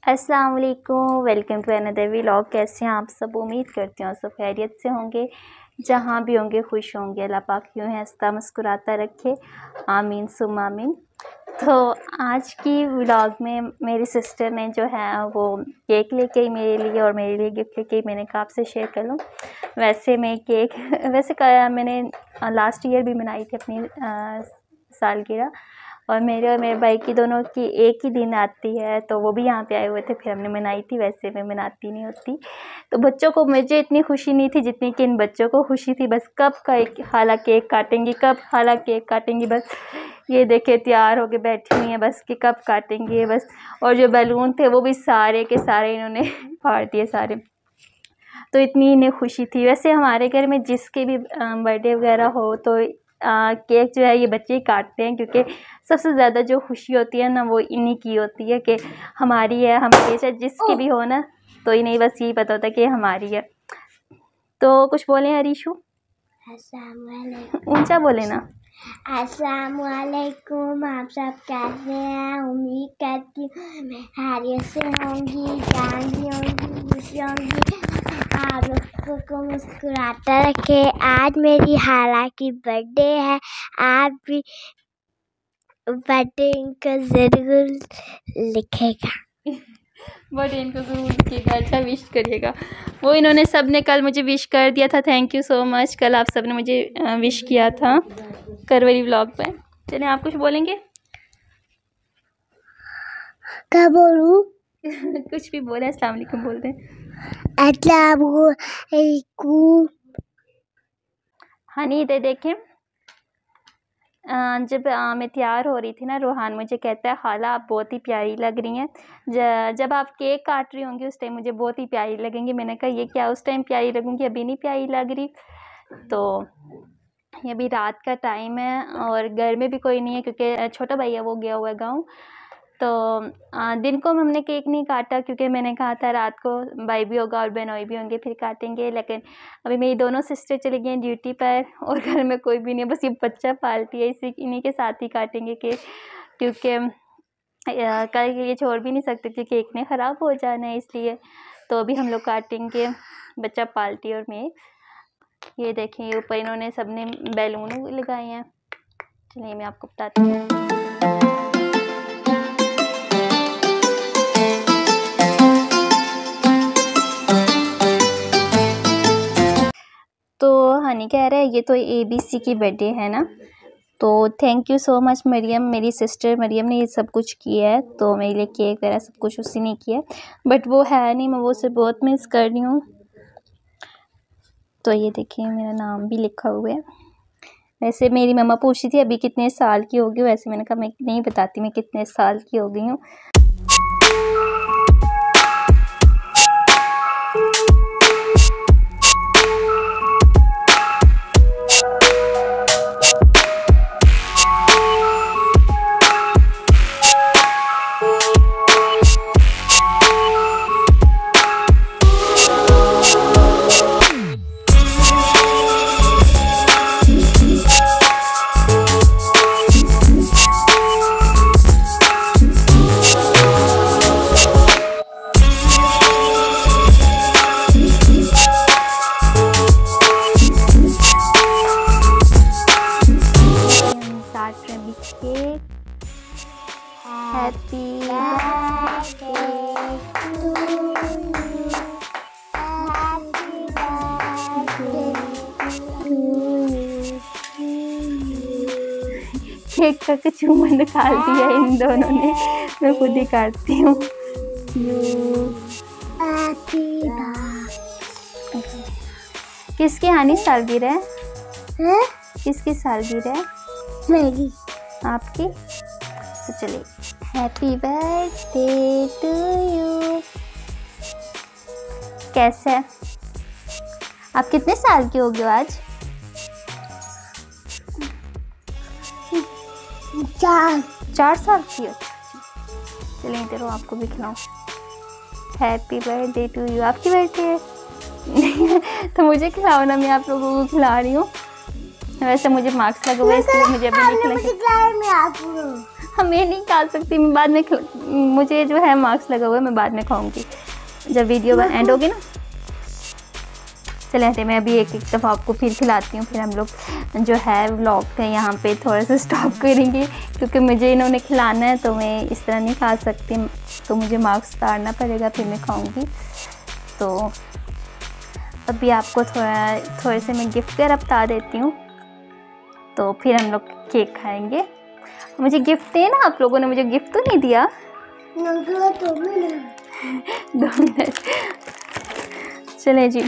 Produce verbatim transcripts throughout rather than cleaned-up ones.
अस्सलाम वालेकुम, welcome to another vlog. कैसे हैं आप सब? उम्मीद करती हूँ सब खैरियत से होंगे, जहाँ भी होंगे खुश होंगे। अल्लाह पाक यूँ है हंसता मुस्कुराता रखे, आमीन सुम आमीन। तो आज की व्लॉग में मेरी सिस्टर ने जो है वो केक लेके आई मेरे लिए और मेरे लिए गिफ्ट लेके आई। मैंने कहा आपसे शेयर कर लूँ। वैसे मैं केक वैसे मैंने लास्ट ईयर भी बनाई थी अपनी सालगिरह, और मेरे और मेरे भाई की दोनों की एक ही दिन आती है, तो वो भी यहाँ पे आए हुए थे, फिर हमने मनाई थी। वैसे मैं मनाती नहीं होती, तो बच्चों को मुझे इतनी खुशी नहीं थी जितनी कि इन बच्चों को खुशी थी। बस कब का एक खाला केक काटेंगी, कब खाला केक काटेंगी, बस ये देखे तैयार होके बैठी हुई हैं बस कि कब काटेंगे बस। और जो बैलून थे वो भी सारे के सारे इन्होंने फाड़ दिए सारे, तो इतनी इन्हें खुशी थी। वैसे हमारे घर में जिसके भी बर्थडे वगैरह हो तो आ, केक जो है ये बच्चे ही काटते हैं, क्योंकि सबसे ज़्यादा जो खुशी होती है ना वो इन्हीं की होती है कि हमारी है। हम चाहे जिसकी भी हो ना, तो इन्हें बस यही पता होता है कि हमारी है। तो कुछ बोले अरीशु? ऊंचा बोले ना। अस्सलाम वालेकुम, आप सब कैसे हैं? उम्मीद करती हूँ मैं खैरियत से होंगी, जान भी होंगी, खुशी होंगी। आप लोगों को मुस्कुराता रखे। आज मेरी खाला की बर्थडे है, आप भी बर्थडे इनको ज़रूर लिखेगा, बर्थडे इनको ज़रूर लिखिएगा, अच्छा विश करिएगा। वो इन्होंने सब ने कल मुझे विश कर दिया था, थैंक यू सो मच। कल आप सब ने मुझे विश किया था करवरी व्लॉग पे। चलिए आप कुछ बोलेंगे? क्या बोलूं? कुछ भी बोले, अस्सलाम वालेकुम बोलते हैं। अस्सलाम वालेकुम। हाँ नहीं दे देखें, जब मैं तैयार हो रही थी ना, रोहान मुझे कहता है खाला आप बहुत ही प्यारी लग रही हैं, जब आप केक काट रही होंगी उस टाइम मुझे बहुत ही प्यारी लगेंगी। मैंने कहा ये क्या उस टाइम प्यारी लगूंगी, अभी नहीं प्यारी लग रही। तो ये अभी रात का टाइम है और घर में भी कोई नहीं है, क्योंकि छोटा भैया वो गया हुआ है गाँव। तो आ, दिन को हमने केक नहीं काटा, क्योंकि मैंने कहा था रात को भाई भी होगा और बहनोई भी होंगे फिर काटेंगे। लेकिन अभी मेरी दोनों सिस्टर चली गई हैं ड्यूटी पर और घर में कोई भी नहीं, बस ये बच्चा पालती है, इसी इन्हीं के साथ ही काटेंगे केक, क्योंकि कल ये छोड़ भी नहीं सकते थे, केक ने ख़राब हो जाना है इसलिए। तो अभी हम लोग काटेंगे, बच्चा पालती है और मैं। ये देखें ऊपर इन्होंने सबने बैलून लगाए हैं। चलिए मैं आपको बताती हूँ। तो हनी कह रहा है ये तो ए बी सी की बर्थडे है ना, तो thank you so much Mariam, मेरी सिस्टर मरियम ने ये सब कुछ किया है। तो मेरे लिए केक वगैरह सब कुछ उसी ने किया है, बट वो है नहीं, मैं वो उसे बहुत मिस कर रही हूँ। तो ये देखिए मेरा नाम भी लिखा हुआ है। वैसे मेरी मम्मा पूछी थी अभी कितने साल की होगी, वैसे मैंने कहा मैं नहीं बताती मैं कितने साल की हो गई हूँ। Happy birthday to you. Happy birthday to you. Cake का कुछ चूमन निकाल दिया इन दोनों ने, मैं खुद ही काटती हूँ। Happy birthday. किसकी हानि सालगिरह है? किसकी सालगिरह है? मेरी। आपकी? तो चलिए हैप्पी बर्थडे टू यू। कैसे है? आप कितने साल की हो गए आज? चार चार साल की हो? चलिए इधर आपको भी खिलाऊं। Happy birthday to you. आपकी बर्थडे है तो मुझे खिलाओ ना, मैं आप लोगों को खिला रही हूँ। वैसे मुझे मार्क्स लगे हुए इसलिए मुझे अभी नहीं खिलाए। हम मैं नहीं खा सकती, मैं बाद में खिला- मुझे जो है मार्क्स लगा हुआ है, मैं बाद में खाऊंगी जब वीडियो एंड होगी ना। चले ऐसे मैं अभी एक एक दफ़ा आपको फिर खिलाती हूँ, फिर हम लोग जो है व्लॉग का यहाँ पे थोड़ा सा स्टॉप करेंगे, क्योंकि मुझे इन्होंने खिलाना है तो मैं इस तरह नहीं खा सकती, तो मुझे मार्क्स उतारना पड़ेगा, फिर मैं खाऊंगी। तो अभी आपको थोड़ा थोड़े से मैं गिफ्ट वगैरह बता देती हूँ, तो फिर हम लोग केक खाएंगे। मुझे गिफ्ट है ना, आप लोगों ने मुझे गिफ्ट तो नहीं दिया। दो मिनट चले जी।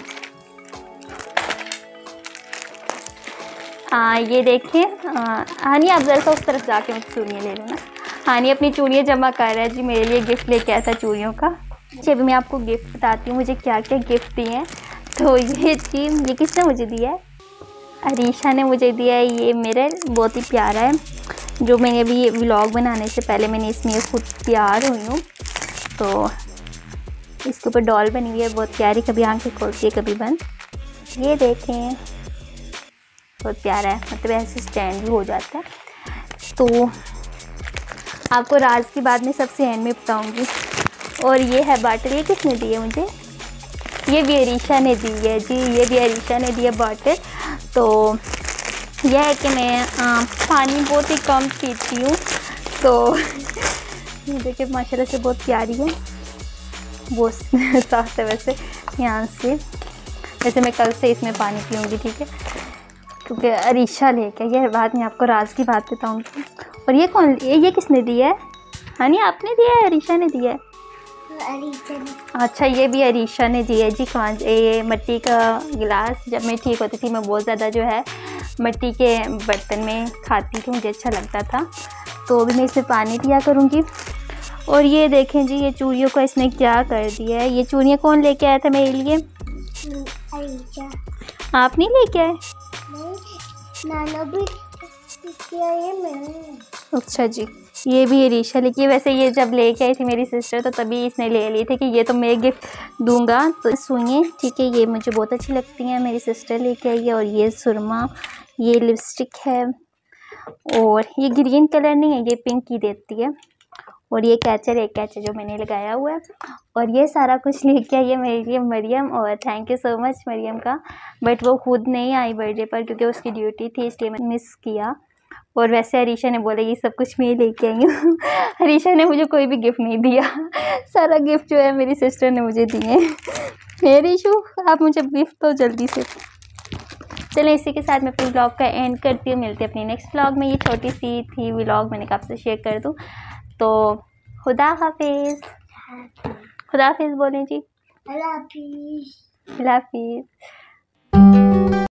हाँ ये देखिए, हानी आप ज़रा सा उस तरफ जाके मुझे चूड़ियाँ ले लो ना। हानी अपनी चूड़ियाँ जमा कर रहा है जी, मेरे लिए गिफ्ट लेके आया था चूड़ियों का। जी अभी मैं आपको गिफ्ट बताती हूँ मुझे क्या क्या गिफ्ट दिए हैं। तो ये जी, ये किसने मुझे दिया है? अरीशा ने मुझे दिया है ये मिरर, बहुत ही प्यारा है, जो मैंने अभी व्लॉग बनाने से पहले मैंने इसमें खुद तैयार हुई हूँ। तो इसके ऊपर डॉल बनी हुई है बहुत प्यारी, कभी आंखें खोलती है कभी बंद। ये देखें बहुत प्यारा है, मतलब ऐसे स्टैंड भी हो जाता है। तो आपको राज की बात में सबसे एंड में बताऊंगी। और ये है बाटल, ये किसने दी है मुझे? ये भी अरीशा ने दी है जी, ये भी अरीशा ने दी है बाटल। तो यह है कि मैं आ, पानी बहुत ही कम पीती हूँ, तो ये देखिए माशाल्लाह से बहुत प्यारी है, बहुत साफ है वैसे यहाँ से। वैसे मैं कल से इसमें पानी पीऊँगी, ठीक है, क्योंकि अरीशा लेके ये बात मैं आपको राज की बात बताऊँगी। और ये कौन, ये ये किसने दिया है? हाँ नहीं आपने दिया है, अरीशा ने दिया है? अरीशा ने। अच्छा ये भी अरीशा ने दिया है जी। कांच ये मिट्टी का गिलास, जब मैं ठीक होती थी मैं बहुत ज़्यादा जो है मिट्टी के बर्तन में खाती थी, मुझे अच्छा लगता था, तो अभी मैं इसमें पानी पिया करूँगी। और ये देखें जी, ये चूड़ियों को इसने क्या कर दिया है। ये चूड़ियाँ कौन लेके आया था मेरे लिए? अरीशा। आप नहीं लेके आए? नाना भी ये मैं। अच्छा जी, ये भी अरीशा लेके, ये वैसे ये जब लेके आई थी मेरी सिस्टर तो तभी इसने ले ली थी कि ये तो मैं गिफ्ट दूंगा। तो सुनिए ठीक है, ये मुझे बहुत अच्छी लगती हैं, मेरी सिस्टर लेके आई है। और ये सुरमा, ये लिपस्टिक है, और ये ग्रीन कलर नहीं है, ये पिंक ही देती है। और ये कैचर, एक कैचर जो मैंने लगाया हुआ है। और ये सारा कुछ लेके आई है मेरे लिए मरियम, और thank you so much Mariam का। बट वो खुद नहीं आई बर्थडे पर, क्योंकि उसकी ड्यूटी थी, इसलिए मैंने मिस किया। और वैसे अरीशा ने बोला ये सब कुछ मैं लेके आई हूँ। अरीशा ने मुझे कोई भी गिफ्ट नहीं दिया, सारा गिफ्ट जो है मेरी सिस्टर ने मुझे दिए। मेरी इशू, आप मुझे गिफ्ट तो जल्दी से। चलें इसी के साथ मैं अपने व्लॉग का एंड करती हूँ, मिलती हूँ अपनी नेक्स्ट व्लॉग में। ये छोटी सी थी व्लॉग, मैंने कहा आपसे शेयर कर दूँ। तो खुदा हाफिज़, खुदा हाफिज़ बोलें जी। अल्लाह हाफिज़। अल्लाह हाफिज़।